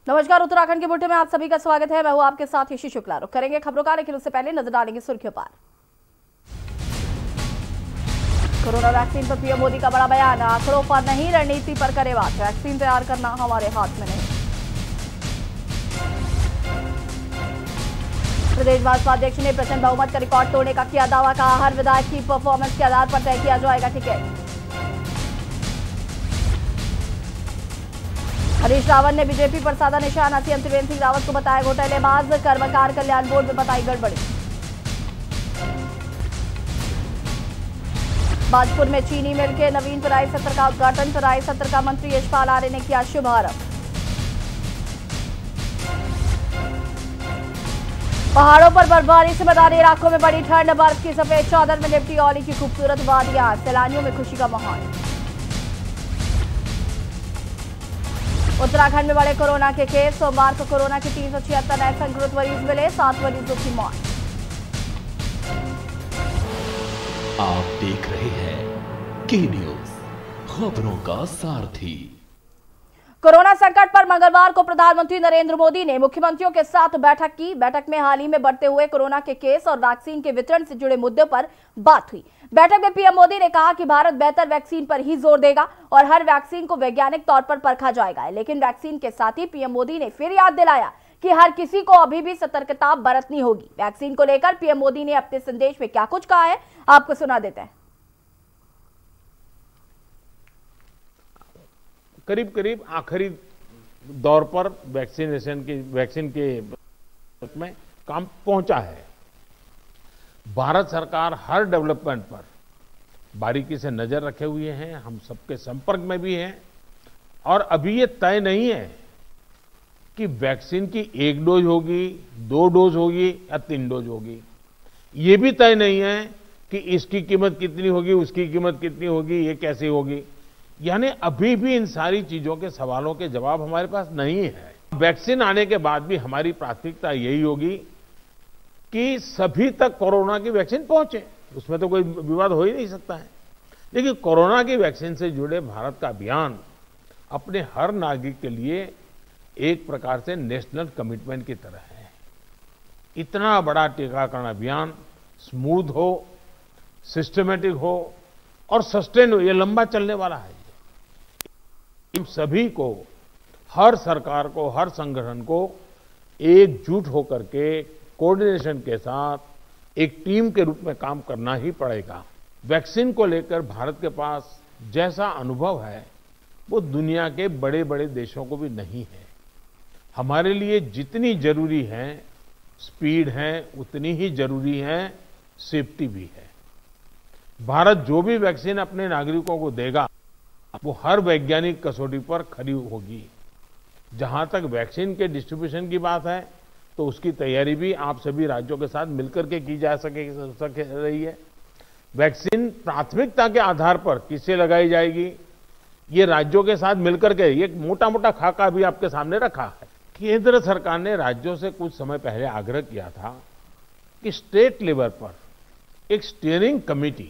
नमस्कार, उत्तराखंड के बुलेटिन में आप सभी का स्वागत है। मैं हूं आपके साथ ऋषि शुक्ला। रुक करेंगे खबरों का, लेकिन उससे पहले नजर डालेंगे सुर्खियों पर। कोरोना वैक्सीन पर पीएम मोदी का बड़ा बयान। आंकड़ों पर नहीं, रणनीति पर करे बात। वैक्सीन तैयार करना हमारे हाथ में नहीं। प्रदेश भाजपा अध्यक्ष ने प्रचंड बहुमत का रिकॉर्ड तोड़ने का किया दावा। कहा, हर विधायक की परफॉर्मेंस के आधार पर तय किया जाएगा टिकट। हरीश रावत ने बीजेपी पर साधा निशाना। सीएम त्रिवेंद्र सिंह रावत को बताया घोटालेबाज। कर्मकार कल्याण बोर्ड में बताई गड़बड़ी। बाजपुर में चीनी मिल के नवीन पेराई सत्र का उद्घाटन। पेराई सत्र का मंत्री यशपाल आर्य ने किया शुभारंभ। पहाड़ों पर बर्फबारी से मैदानी इलाकों में बड़ी ठंड। बर्फ की सफेद चादर में लिपटी औली की खूबसूरत वादियां। सैलानियों में खुशी का माहौल। उत्तराखंड में बढ़े कोरोना के केस। सोमवार को कोरोना के 376 नए संक्रमित मरीज मिले। 7 मरीजों की मौत। आप देख रहे हैं के न्यूज, खबरों का सारथी। कोरोना संकट पर मंगलवार को प्रधानमंत्री नरेंद्र मोदी ने मुख्यमंत्रियों के साथ बैठक की। बैठक में हाल ही में बढ़ते हुए कोरोना के केस और वैक्सीन के वितरण से जुड़े मुद्दों पर बात हुई। बैठक में पीएम मोदी ने कहा कि भारत बेहतर वैक्सीन पर ही जोर देगा और हर वैक्सीन को वैज्ञानिक तौर पर परखा जाएगा। लेकिन वैक्सीन के साथ ही पीएम मोदी ने फिर याद दिलाया कि हर किसी को अभी भी सतर्कता बरतनी होगी। वैक्सीन को लेकर पीएम मोदी ने अपने संदेश में क्या कुछ कहा है, आपको सुना देते हैं। करीब करीब आखिरी दौर पर वैक्सीन के में काम पहुंचा है। भारत सरकार हर डेवलपमेंट पर बारीकी से नजर रखे हुए हैं। हम सबके संपर्क में भी हैं और अभी ये तय नहीं है कि वैक्सीन की 1 डोज होगी, 2 डोज होगी या 3 डोज होगी। ये भी तय नहीं है कि इसकी कीमत कितनी होगी, उसकी कीमत कितनी होगी, ये कैसे होगी। यानी अभी भी इन सारी चीजों के सवालों के जवाब हमारे पास नहीं है। वैक्सीन आने के बाद भी हमारी प्राथमिकता यही होगी कि सभी तक कोरोना की वैक्सीन पहुंचे। उसमें तो कोई विवाद हो ही नहीं सकता है। लेकिन कोरोना की वैक्सीन से जुड़े भारत का अभियान अपने हर नागरिक के लिए एक प्रकार से नेशनल कमिटमेंट की तरह है। इतना बड़ा टीकाकरण अभियान स्मूथ हो, सिस्टमेटिक हो और सस्टेन हो, ये लंबा चलने वाला है। इन सभी को, हर सरकार को, हर संगठन को एकजुट होकर के कोऑर्डिनेशन के साथ एक टीम के रूप में काम करना ही पड़ेगा। वैक्सीन को लेकर भारत के पास जैसा अनुभव है वो दुनिया के बड़े बड़े देशों को भी नहीं है। हमारे लिए जितनी जरूरी है स्पीड है, उतनी ही जरूरी है सेफ्टी भी है। भारत जो भी वैक्सीन अपने नागरिकों को देगा वो हर वैज्ञानिक कसौटी पर खरी होगी। जहां तक वैक्सीन के डिस्ट्रीब्यूशन की बात है तो उसकी तैयारी भी आप सभी राज्यों के साथ मिलकर के की जा सके रही है। वैक्सीन प्राथमिकता के आधार पर किससे लगाई जाएगी, ये राज्यों के साथ मिलकर के एक मोटा मोटा खाका भी आपके सामने रखा है। केंद्र सरकार ने राज्यों से कुछ समय पहले आग्रह किया था कि स्टेट लेवल पर एक स्टीयरिंग कमेटी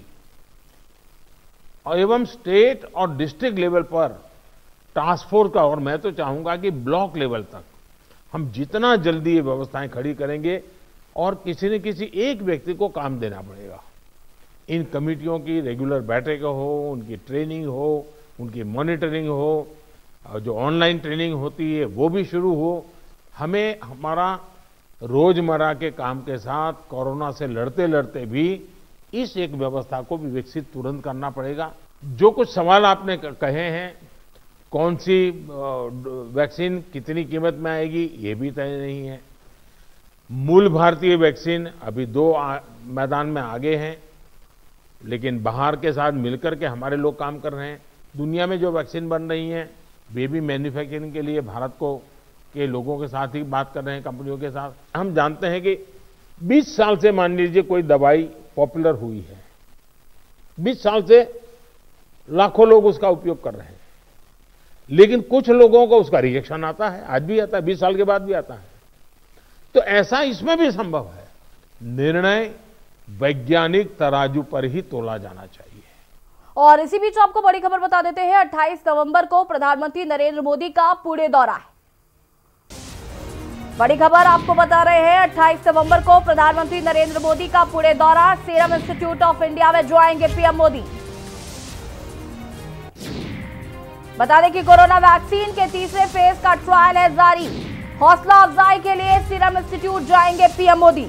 और एवं स्टेट और डिस्ट्रिक्ट लेवल पर टास्क फोर्स का, और मैं तो चाहूंगा कि ब्लॉक लेवल तक हम जितना जल्दी ये व्यवस्थाएं खड़ी करेंगे और किसी न किसी एक व्यक्ति को काम देना पड़ेगा। इन कमेटियों की रेगुलर बैठकें हो, उनकी ट्रेनिंग हो, उनकी मॉनिटरिंग हो, और जो ऑनलाइन ट्रेनिंग होती है वो भी शुरू हो। हमें हमारा रोजमर्रा के काम के साथ कोरोना से लड़ते लड़ते भी इस एक व्यवस्था को भी विकसित तुरंत करना पड़ेगा। जो कुछ सवाल आपने कहे हैं, कौन सी वैक्सीन कितनी कीमत में आएगी, ये भी तय नहीं है। मूल भारतीय वैक्सीन अभी 2 मैदान में आगे हैं, लेकिन बाहर के साथ मिलकर के हमारे लोग काम कर रहे हैं। दुनिया में जो वैक्सीन बन रही हैं वे भी मैन्युफैक्चरिंग के लिए भारत को के लोगों के साथ ही बात कर रहे हैं, कंपनियों के साथ। हम जानते हैं कि 20 साल से मान लीजिए कोई दवाई पॉपुलर हुई है, 20 साल से लाखों लोग उसका उपयोग कर रहे हैं, लेकिन कुछ लोगों को उसका रिएक्शन आता है, आज भी आता है, 20 साल के बाद भी आता है। तो ऐसा इसमें भी संभव है। निर्णय वैज्ञानिक तराजू पर ही तोला जाना चाहिए। और इसी बीच आपको बड़ी खबर बता देते हैं, 28 नवंबर को प्रधानमंत्री नरेंद्र मोदी का पुणे दौरा है। बड़ी खबर आपको बता रहे हैं, 28 नवंबर को प्रधानमंत्री नरेंद्र मोदी का पुणे दौरा। सीरम इंस्टीट्यूट ऑफ इंडिया में ज्वाइंगे पीएम मोदी। बता दें कि कोरोना वैक्सीन के तीसरे फेज का ट्रायल है जारी। हौसला अफजाई के लिए सीरम इंस्टीट्यूट जाएंगे पीएम मोदी।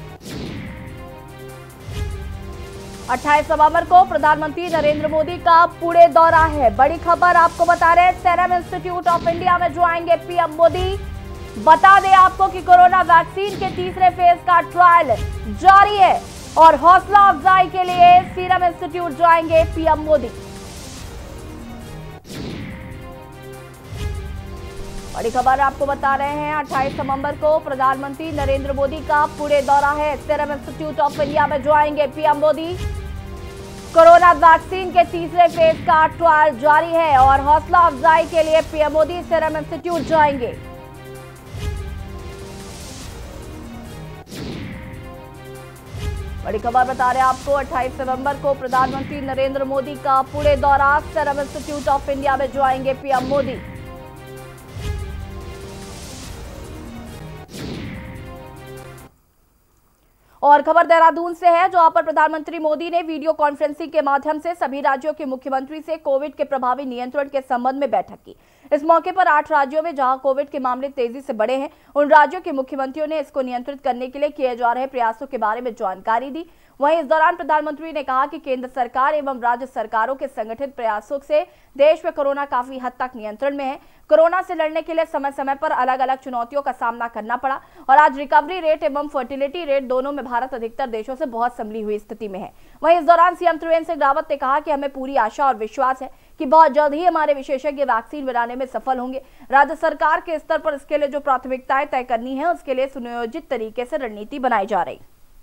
28 नवंबर को प्रधानमंत्री नरेंद्र मोदी का पुणे दौरा है। बड़ी खबर आपको बता रहे हैं, सीरम इंस्टीट्यूट ऑफ इंडिया में जाएंगे पीएम मोदी। बता दें आपको कि कोरोना वैक्सीन के तीसरे फेज का ट्रायल जारी है और हौसला अफजाई के लिए सीरम इंस्टीट्यूट जाएंगे पीएम मोदी। बड़ी खबर आपको बता रहे हैं, 28 नवंबर को प्रधानमंत्री नरेंद्र मोदी का पुणे दौरा है। सीरम इंस्टीट्यूट ऑफ इंडिया में जाएंगे पीएम मोदी। कोरोना वैक्सीन के तीसरे फेज का ट्रायल जारी है और हौसला अफजाई के लिए पीएम मोदी सीरम इंस्टीट्यूट जाएंगे। बड़ी खबर बता रहे हैं आपको, 28 नवंबर को प्रधानमंत्री नरेंद्र मोदी का पुणे दौरा। सीरम इंस्टीट्यूट ऑफ इंडिया में जाएंगे पीएम मोदी। और खबर देहरादून से है, जहां पर प्रधानमंत्री मोदी ने वीडियो कॉन्फ्रेंसिंग के माध्यम से सभी राज्यों के मुख्यमंत्री से कोविड के प्रभावी नियंत्रण के संबंध में बैठक की। इस मौके पर 8 राज्यों में जहां कोविड के मामले तेजी से बढ़े हैं, उन राज्यों के मुख्यमंत्रियों ने इसको नियंत्रित करने के लिए किए जा रहे प्रयासों के बारे में जानकारी दी। वहीं इस दौरान प्रधानमंत्री ने कहा कि केंद्र सरकार एवं राज्य सरकारों के संगठित प्रयासों से देश में कोरोना काफी हद तक नियंत्रण में है। कोरोना से लड़ने के लिए समय समय पर अलग अलग चुनौतियों का सामना करना पड़ा और आज रिकवरी रेट एवं फर्टिलिटी रेट दोनों में भारत अधिकतर देशों से बहुत संभली हुई स्थिति में है। वहीं इस दौरान सीएम त्रिवेंद्र सिंह रावत ने कहा कि हमें पूरी आशा और विश्वास है कि बहुत जल्द ही हमारे विशेषज्ञ वैक्सीन बनाने में सफल होंगे। राज्य सरकार के स्तर पर इसके लिए जो प्राथमिकताएं तय करनी है, उसके लिए सुनियोजित तरीके से रणनीति बनाई जा रही।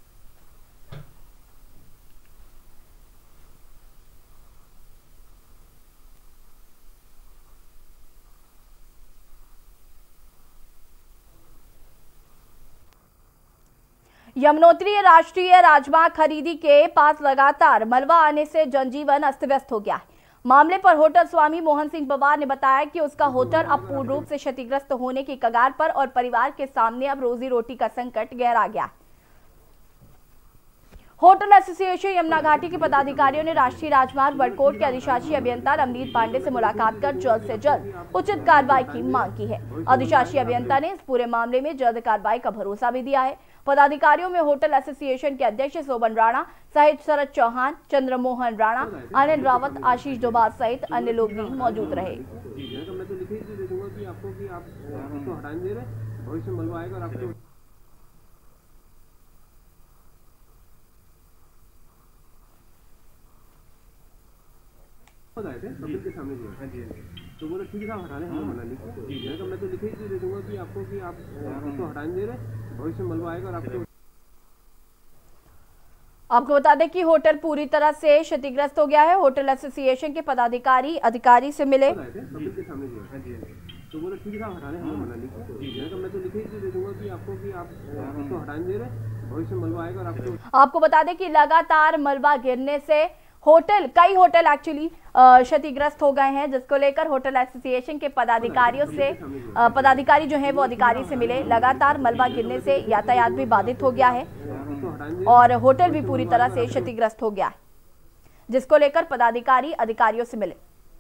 यमुनोत्री राष्ट्रीय राजमार्ग खरीदी के पास लगातार मलबा आने से जनजीवन अस्त व्यस्त हो गया है। मामले पर होटल स्वामी मोहन सिंह पवार ने बताया कि उसका होटल अब पूर्ण रूप से क्षतिग्रस्त होने की कगार पर और परिवार के सामने अब रोजी रोटी का संकट गहरा गया है। होटल एसोसिएशन यमुना घाटी के पदाधिकारियों ने राष्ट्रीय राजमार्ग बड़कोट के अधिशासी अभियंता रमनीत पांडे से मुलाकात कर जल्द से जल्द उचित कार्रवाई की मांग की है। अधिशासी अभियंता ने इस पूरे मामले में जल्द कार्रवाई का भरोसा भी दिया है। पदाधिकारियों में होटल एसोसिएशन के अध्यक्ष शोभन राणा सहित शरद चौहान, चंद्रमोहन राणा, अनिल रावत, आशीष डोभाल सहित अन्य लोग भी मौजूद रहे। के सामने जो है तो बोले ठीक है आप हटा लें, हमें मना नहीं किया। मैं तो लिखे ही दे दूंगा कि आपको कि आप उसको हटाने दे रहे, भविष्य में मलबा आएगा और आपको बता दें कि होटल पूरी तरह से क्षतिग्रस्त हो गया है। होटल एसोसिएशन के पदाधिकारी अधिकारी से मिले के सामने जो है तो बोले ठीक है आप हटा लें, हमें मना नहीं किया। मैं तो लिखे ही दे दूंगा कि आपको कि आप उसको हटाने दे रहे, भविष्य में मलबा आएगा और आपको बता दें कि लगातार मलबा गिरने से कई होटल एक्चुअली क्षतिग्रस्त हो गए हैं, जिसको लेकर होटल एसोसिएशन के पदाधिकारियों से पदाधिकारी जो हैं वो अधिकारी से मिले। लगातार मलबा गिरने से यातायात भी बाधित हो गया है और होटल भी पूरी तरह से क्षतिग्रस्त हो गया है, जिसको लेकर पदाधिकारी अधिकारियों से मिले।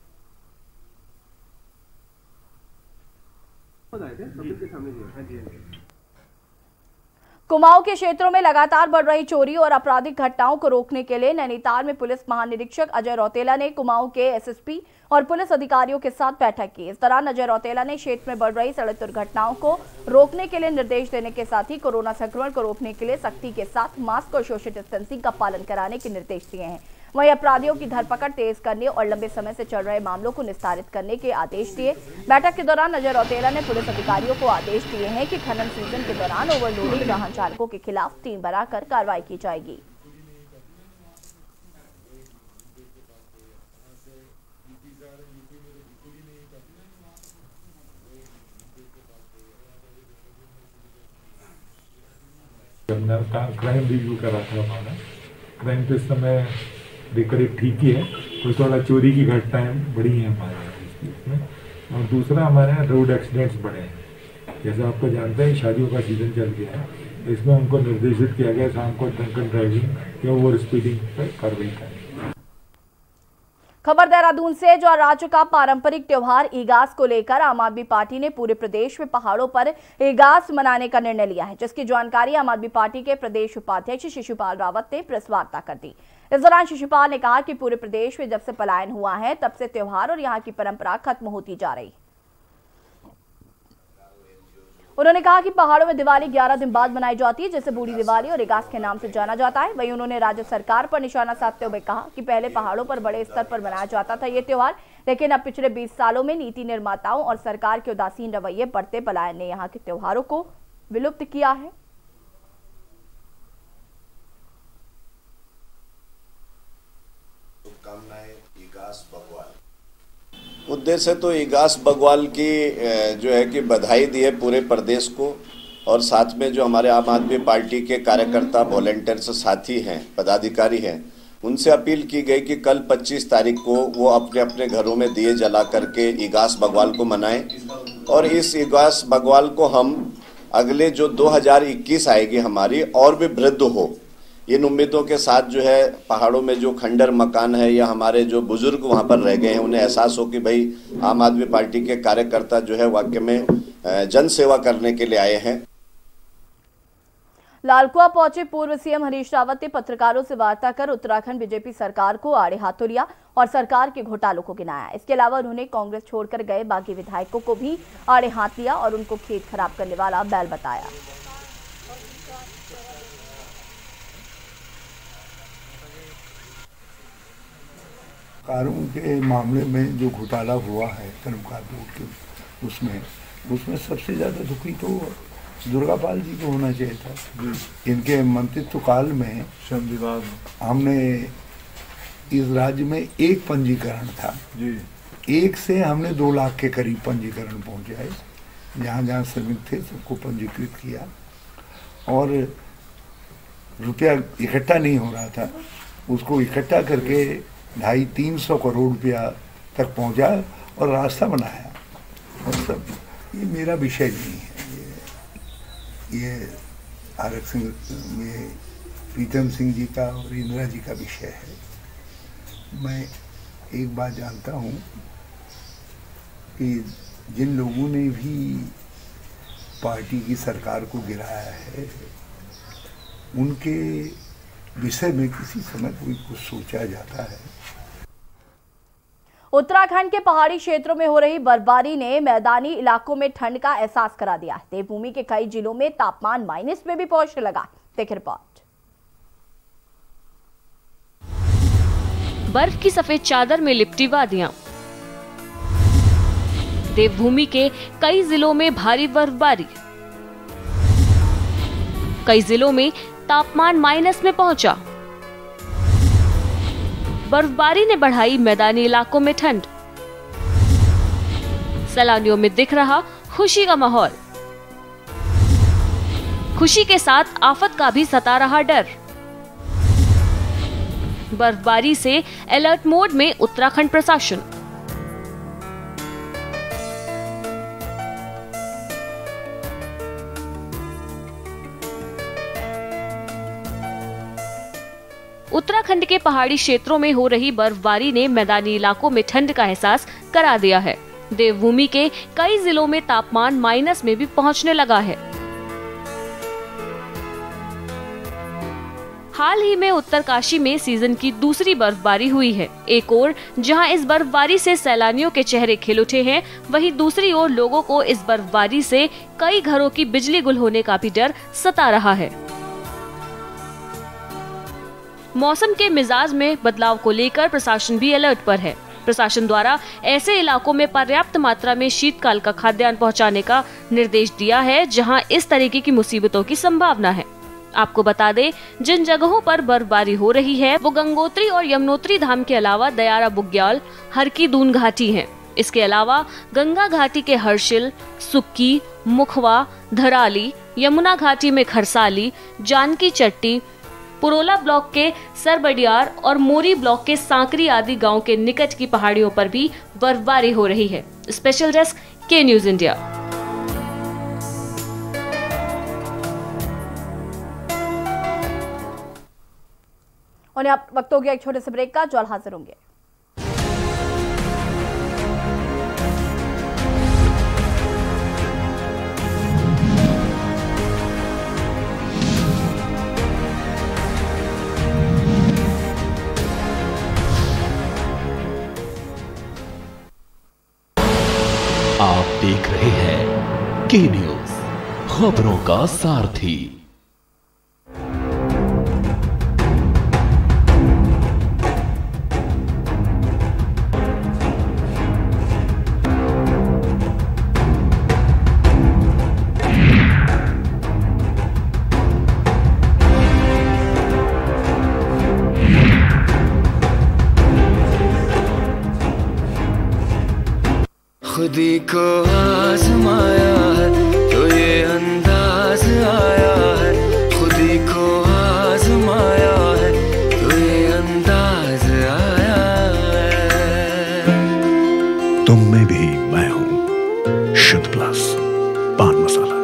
कुमाऊं के क्षेत्रों में लगातार बढ़ रही चोरी और आपराधिक घटनाओं को रोकने के लिए नैनीताल में पुलिस महानिरीक्षक अजय रौतेला ने कुमाऊं के एसएसपी और पुलिस अधिकारियों के साथ बैठक की। इस दौरान अजय रौतेला ने क्षेत्र में बढ़ रही सड़क दुर्घटनाओं को रोकने के लिए निर्देश देने के साथ ही कोरोना संक्रमण को रोकने के लिए सख्ती के साथ मास्क और सोशल डिस्टेंसिंग का पालन कराने के निर्देश दिए हैं। वहीं अपराधियों की धरपकड़ तेज करने और लंबे समय से चल रहे मामलों को निस्तारित करने के आदेश दिए। बैठक के दौरान अजय रौतेला ने पुलिस अधिकारियों को आदेश दिए हैं कि खनन सीजन के दौरान ओवरलोडिंग वाहन चालकों के खिलाफ टीम बनाकर कार्रवाई की जाएगी। क्राइम रिव्यू करा था हमारा। क्राइम तो इस समय करीब ठीक ही है, कोई थोड़ा चोरी की घटनाएं बढ़ी हैं हमारे यहाँ में। और दूसरा हमारे यहाँ रोड एक्सीडेंट्स बढ़े हैं, जैसे आपको जानते हैं शादियों का सीजन चल गया है, इसमें उनको निर्देशित किया गया शाम को ड्रंकन ड्राइविंग या ओवर स्पीडिंग पर कार्रवाई करें। खबर देहरादून से, जो राज्य का पारंपरिक त्योहार ईगास को लेकर आम आदमी पार्टी ने पूरे प्रदेश में पहाड़ों पर ईगास मनाने का निर्णय लिया है, जिसकी जानकारी आम आदमी पार्टी के प्रदेश उपाध्यक्ष शिशुपाल रावत ने प्रेस वार्ता कर दी। इस दौरान शिशुपाल ने कहा कि पूरे प्रदेश में जब से पलायन हुआ है तब से त्योहार और यहाँ की परंपरा खत्म होती जा रही है। उन्होंने कहा कि पहाड़ों में दिवाली 11 दिन बाद मनाई जाती है, जिसे बूढ़ी दिवाली और ईगास के नाम से जाना जाता है। वहीं उन्होंने राज्य सरकार पर निशाना साधते हुए कहा कि पहले पहाड़ों पर बड़े स्तर पर मनाया जाता था ये त्योहार, लेकिन अब पिछले 20 सालों में नीति निर्माताओं और सरकार के उदासीन रवैये, बढ़ते पलायन ने यहाँ के त्योहारों को विलुप्त किया है। उद्देश्य तो ईगास बग्वाल की जो है कि बधाई दी है पूरे प्रदेश को, और साथ में जो हमारे आम आदमी पार्टी के कार्यकर्ता, वॉलंटियर्स, साथी हैं, पदाधिकारी हैं, उनसे अपील की गई कि कल 25 तारीख को वो अपने अपने घरों में दिए जला करके ईगास बग्वाल को मनाएं, और इस ईगास बग्वाल को हम अगले जो 2021 आएगी हमारी और भी वृद्ध हो, इन उम्मीदों के साथ जो है पहाड़ों में जो खंडर मकान है या हमारे जो बुजुर्ग वहां पर रह गए हैं उन्हें एहसास हो कि भाई आम आदमी पार्टी के कार्यकर्ता जो है वाकई में जन सेवा करने के लिए आए हैं। लालकुआ पहुंचे पूर्व सीएम हरीश रावत ने पत्रकारों से वार्ता कर उत्तराखंड बीजेपी सरकार को आड़े हाथों लिया और सरकार के घोटालों को गिनाया। इसके अलावा उन्होंने कांग्रेस छोड़कर गए बागी विधायकों को भी आड़े हाथ लिया और उनको खेत खराब करने वाला बैल बताया। कारों के मामले में जो घोटाला हुआ है कर्मकार बोर्ड के, उसमें सबसे ज़्यादा दुखी तो दुर्गापाल जी को होना चाहिए था। इनके मंत्रित्व काल में श्रम विभाग हमने इस राज्य में एक पंजीकरण था जी, एक से हमने 2 लाख के करीब पंजीकरण पहुंचाए। जहाँ जहाँ श्रमिक थे सबको पंजीकृत किया और रुपया इकट्ठा नहीं हो रहा था, उसको इकट्ठा करके 250-300 करोड़ रुपया तक पहुंचा और रास्ता बनाया। और सब ये मेरा विषय नहीं है, ये आरक्षण, ये प्रीतम सिंह जी का और इंदिरा जी का विषय है। मैं एक बात जानता हूँ कि जिन लोगों ने भी पार्टी की सरकार को गिराया है उनके विषय में किसी समय कोई कुछ सोचा जाता है। उत्तराखंड के पहाड़ी क्षेत्रों में हो रही बर्फबारी ने मैदानी इलाकों में ठंड का एहसास करा दिया है। देवभूमि के कई जिलों में तापमान माइनस में भी पहुंचने लगा। देखिए रिपोर्ट। बर्फ की सफेद चादर में लिपटी वादियां। देवभूमि के कई जिलों में भारी बर्फबारी। कई जिलों में तापमान माइनस में पहुंचा। बर्फबारी ने बढ़ाई मैदानी इलाकों में ठंड। सैलानियों में दिख रहा खुशी का माहौल। खुशी के साथ आफत का भी सता रहा डर। बर्फबारी से अलर्ट मोड में उत्तराखंड प्रशासन। उत्तराखंड के पहाड़ी क्षेत्रों में हो रही बर्फबारी ने मैदानी इलाकों में ठंड का एहसास करा दिया है। देवभूमि के कई जिलों में तापमान माइनस में भी पहुंचने लगा है। हाल ही में उत्तरकाशी में सीजन की दूसरी बर्फबारी हुई है। एक ओर जहां इस बर्फबारी से सैलानियों के चेहरे खिल उठे हैं, वहीं दूसरी ओर लोगों को इस बर्फबारी से कई घरों की बिजली गुल होने का भी डर सता रहा है। मौसम के मिजाज में बदलाव को लेकर प्रशासन भी अलर्ट पर है। प्रशासन द्वारा ऐसे इलाकों में पर्याप्त मात्रा में शीतकाल का खाद्यान्न पहुंचाने का निर्देश दिया है जहां इस तरीके की मुसीबतों की संभावना है। आपको बता दें, जिन जगहों पर बर्फबारी हो रही है वो गंगोत्री और यमुनोत्री धाम के अलावा दयारा बुग्याल, हर की दून घाटी है। इसके अलावा गंगा घाटी के हर्षिल, सुक्की, मुखवा, धराली, यमुना घाटी में खरसाली, जानकी चट्टी, पुरोला ब्लॉक के सरबडियार और मोरी ब्लॉक के सांकरी आदि गांव के निकट की पहाड़ियों पर भी बर्फबारी हो रही है। स्पेशल डेस्क के न्यूज इंडिया। और यहाँ वक्त हो गया एक छोटे से ब्रेक का, जल्द हाजिर होंगे। आप देख रहे हैं के न्यूज, खबरों का सारथी। खुदी को आजमाया है तो ये अंदाज आया है, खुदी को आजमाया है तो ये अंदाज आया है। तुम में भी मैं हूं, शुद्ध प्लस पान मसाला।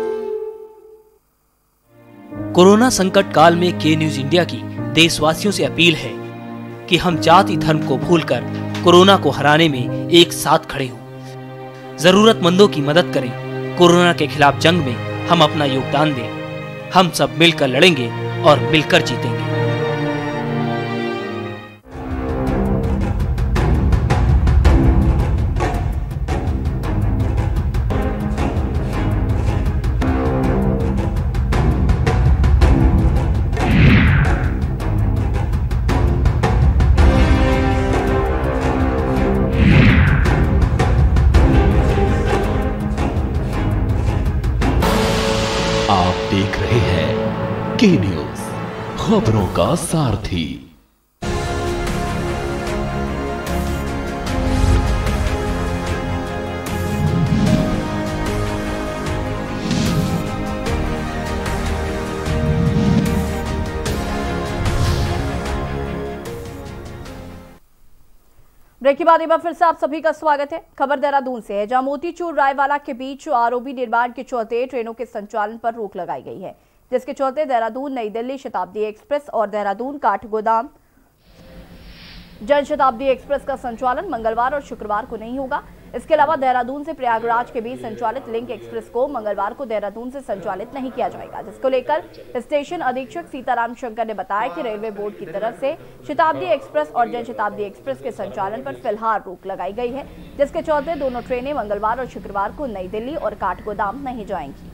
कोरोना संकट काल में के न्यूज इंडिया की देशवासियों से अपील है कि हम जाति धर्म को भूलकर कोरोना को हराने में एक साथ खड़े हों, जरूरतमंदों की मदद करें। कोरोना के खिलाफ जंग में हम अपना योगदान दें। हम सब मिलकर लड़ेंगे और मिलकर जीतेंगे। आप देख रहे हैं के न्यूज, खबरों का सारथी। ब्रेक के बाद एक बार फिर से आप सभी का स्वागत है। खबर देहरादून से है, जहां मोतीचूर रायवाला के बीच आरओबी निर्माण के चलते ट्रेनों के संचालन पर रोक लगाई गई है, जिसके चलते देहरादून नई दिल्ली शताब्दी एक्सप्रेस और देहरादून काठगोदाम जनशताब्दी एक्सप्रेस का संचालन मंगलवार और शुक्रवार को नहीं होगा। इसके अलावा देहरादून से प्रयागराज के बीच संचालित लिंक एक्सप्रेस को मंगलवार को देहरादून से संचालित नहीं किया जाएगा, जिसको लेकर स्टेशन अधीक्षक सीताराम शंकर ने बताया कि रेलवे बोर्ड की तरफ से शताब्दी एक्सप्रेस और जनशताब्दी एक्सप्रेस के संचालन पर फिलहाल रोक लगाई गई है, जिसके चलते दोनों ट्रेनें मंगलवार और शुक्रवार को नई दिल्ली और काठगोदाम नहीं जाएंगी।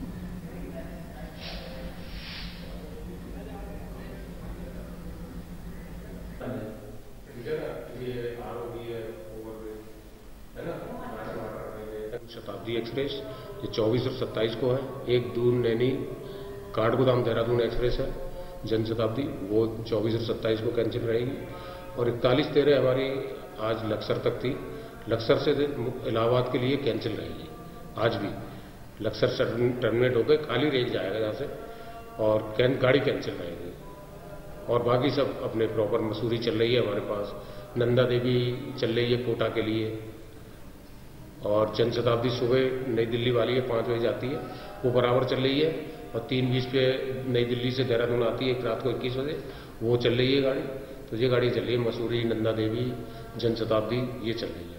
शताब्दी एक्सप्रेस ये 24 और 27 को है। एक दून नैनी काठगोदाम देहरादून एक्सप्रेस है जनशताब्दी, वो 24 और 27 को कैंसिल रहेगी। और 41-13 हमारी आज लक्सर तक थी, लक्सर से इलाहाबाद के लिए कैंसिल रहेगी। आज भी लक्सर टर्मिनेट होकर खाली रेंज जाएगा यहाँ से और गाड़ी कैंसिल रहेगी। और बाकी सब अपने प्रॉपर मसूरी चल रही है हमारे पास, नंदा देवी चल रही है कोटा के लिए, और जनशताब्दी सुबह नई दिल्ली वाली है 5 बजे जाती है, वो बराबर चल रही है। और 3:20 पे नई दिल्ली से देहरादून आती है रात को 21 बजे, वो चल रही है गाड़ी। तो ये गाड़ी चल रही है मसूरी, नंदा देवी, जनशताब्दी, ये चल रही है।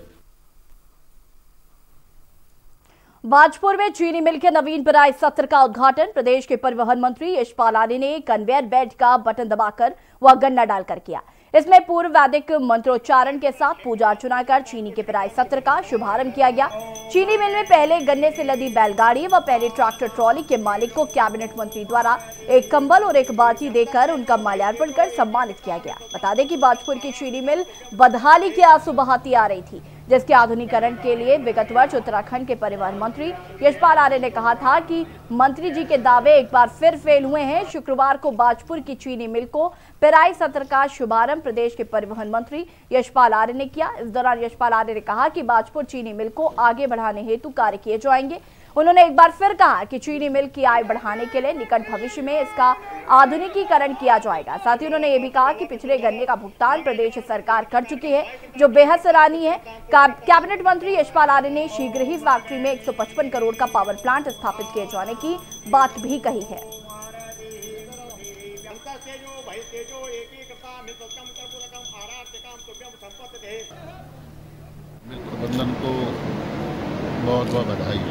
बाजपुर में चीनी मिल के नवीन पेराई सत्र का उद्घाटन प्रदेश के परिवहन मंत्री यशपाल आर्य ने कन्वेयर बेल्ट का बटन दबाकर व गन्ना डालकर किया। इसमें पूर्व वैदिक मंत्रोच्चारण के साथ पूजा अर्चना कर चीनी के पेराई सत्र का शुभारंभ किया गया। चीनी मिल में पहले गन्ने से लदी बैलगाड़ी व पहले ट्रैक्टर ट्रॉली के मालिक को कैबिनेट मंत्री द्वारा एक कंबल और एक बाजी देकर उनका माल्यार्पण कर सम्मानित किया गया। बता दें कि बाजपुर की चीनी मिल बदहाली के आंसू बहाती आ रही थी, जिसके आधुनिकीकरण के लिए विगत वर्ष उत्तराखंड के परिवहन मंत्री यशपाल आर्य ने कहा था कि मंत्री जी के दावे एक बार फिर फेल हुए हैं। शुक्रवार को बाजपुर की चीनी मिल को पेराई सत्र का शुभारंभ प्रदेश के परिवहन मंत्री यशपाल आर्य ने किया। इस दौरान यशपाल आर्य ने कहा कि बाजपुर चीनी मिल को आगे बढ़ाने हेतु कार्य किए जाएंगे। उन्होंने एक बार फिर कहा कि चीनी मिल की आय बढ़ाने के लिए निकट भविष्य में इसका आधुनिकीकरण किया जाएगा। साथ ही उन्होंने ये भी कहा कि पिछले गन्ने का भुगतान प्रदेश सरकार कर चुकी है, जो बेहद सराहनीय है। कैबिनेट मंत्री यशपाल आर्य ने शीघ्र ही फैक्ट्री में 155 करोड़ का पावर प्लांट स्थापित किए जाने की बात भी कही है। मिल प्रबंधन को बहुत बहुत बधाई।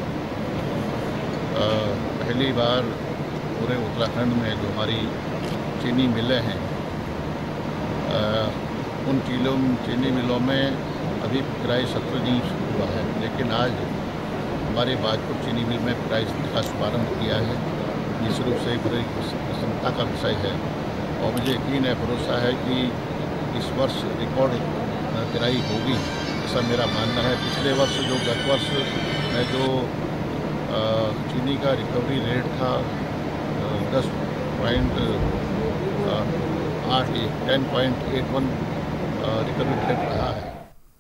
पहली बार पूरे उत्तराखंड में जो हमारी चीनी मिलें हैं, उन चीनी मिलों में अभी प्राइस सत्र नहीं हुआ है, लेकिन आज हमारे बाजपुर चीनी मिल में प्राइस का शुभारंभ किया है। निश्चित रूप से बड़ी प्रसन्नता का विषय है और मुझे यकीन है, भरोसा है कि इस वर्ष रिकॉर्ड पिराई होगी, ऐसा मेरा मानना है। पिछले वर्ष गत वर्ष में जो चीनी का रिकवरी रेट था 10.81 रिकवरी रेट रहा है।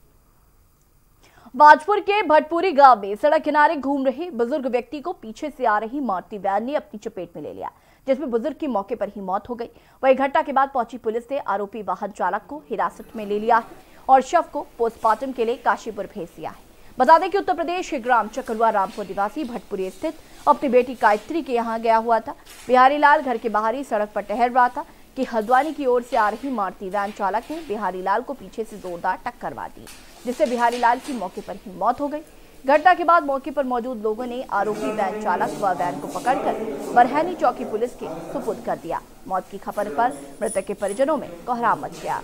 बाजपुर के भटपुरी गांव में सड़क किनारे घूम रहे बुजुर्ग व्यक्ति को पीछे से आ रही मारुति वैन ने अपनी चपेट में ले लिया, जिसमें बुजुर्ग की मौके पर ही मौत हो गई। वही घटना के बाद पहुंची पुलिस ने आरोपी वाहन चालक को हिरासत में ले लिया है और शव को पोस्टमार्टम के लिए काशीपुर भेज दिया है। बता दें कि उत्तर प्रदेश के ग्राम चकलुआ रामपुर निवासी भटपुरी स्थित अपनी बेटी गायत्री के यहाँ गया हुआ था। बिहारी लाल घर के बाहरी सड़क पर टहल रहा था कि हल्द्वानी की ओर से आ रही मारुति वैन चालक ने बिहारी लाल को पीछे से जोरदार टक्कर मार दी, जिससे बिहारी लाल की मौके पर ही मौत हो गई। घटना के बाद मौके पर मौजूद लोगों ने आरोपी वैन चालक व वैन को पकड़कर बरहनी चौकी पुलिस के सुपुर्द कर दिया। मौत की खबर पर मृतक के परिजनों में कोहराम मच गया।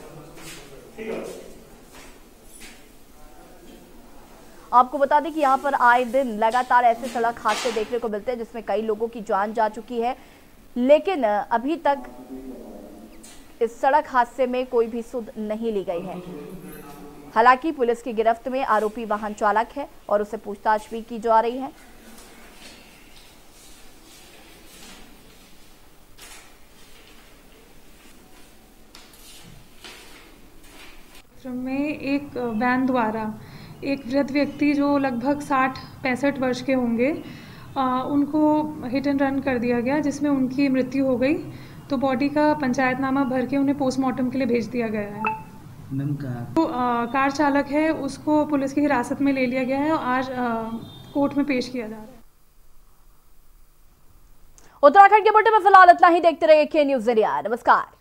आपको बता दें कि यहाँ पर आए दिन लगातार ऐसे सड़क हादसे देखने को मिलते हैं जिसमें कई लोगों की जान जा चुकी है, लेकिन अभी तक इस सड़क हादसे में कोई भी सुध नहीं ली गई है। हालांकि पुलिस की गिरफ्त में आरोपी वाहन चालक है और उसे पूछताछ भी की जा रही है। में एक वैन द्वारा एक वृद्ध व्यक्ति जो लगभग 60-65 वर्ष के होंगे, उनको हिट एंड रन कर दिया गया, जिसमें उनकी मृत्यु हो गई। तो बॉडी का पंचायतनामा भर के उन्हें पोस्टमार्टम के लिए भेज दिया गया है। तो कार चालक है उसको पुलिस की हिरासत में ले लिया गया है और आज कोर्ट में पेश किया जा रहा है। उत्तराखंड के बुलेटिन में फिलहाल इतना ही। देखते रहिए के न्यूज़ ज़रिया। नमस्कार।